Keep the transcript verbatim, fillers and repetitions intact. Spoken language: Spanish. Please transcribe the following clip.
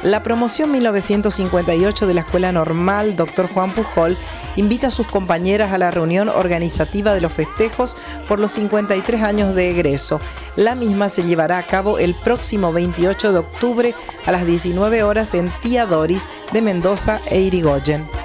La promoción mil novecientos cincuenta y ocho de la Escuela Normal Doctor Juan Pujol invita a sus compañeras a la reunión organizativa de los festejos por los cincuenta y tres años de egreso. La misma se llevará a cabo el próximo veintiocho de octubre a las diecinueve horas en Tía Doris de Mendoza e Irigoyen.